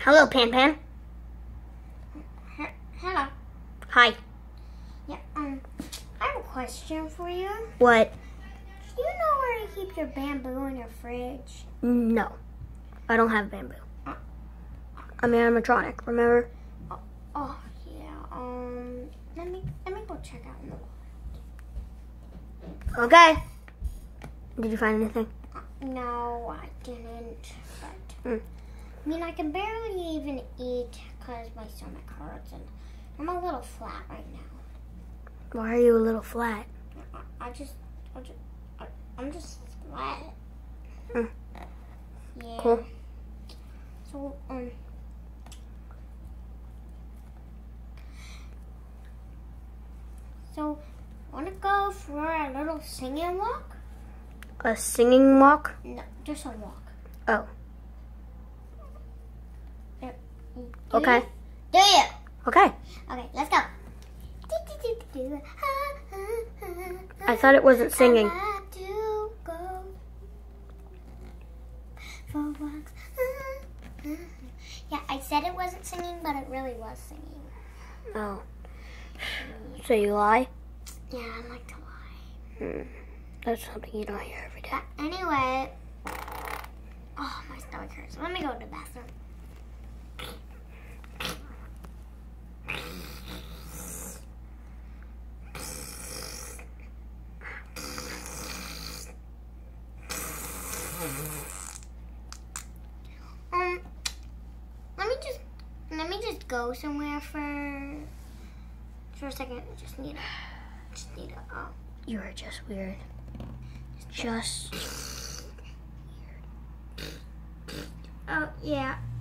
Hello, Pan Pan. Hello. Hi. Yeah, I have a question for you. What? Do you know where to keep your bamboo in your fridge? No. I don't have bamboo. I'm animatronic, remember? Oh, yeah, let me go check out in the water. Okay. Did you find anything? No, I didn't, but, I mean, I can barely even eat because my stomach hurts, and I'm a little flat right now. Why are you a little flat? I'm just flat. Mm. Yeah. Cool. So, want to go for a little singing walk? A singing walk? No, just a walk. Oh. Do Okay. Do you? Okay. Okay, let's go. I thought it wasn't singing. I like to go for walks. Yeah, I said it wasn't singing, but it really was singing. Oh. So you lie? Yeah, I like to lie. That's something you don't hear every day. But anyway, oh, my stomach hurts. Let me go to the bathroom. Let me just go somewhere for a second. Just need a. You are just weird. Just Oh yeah.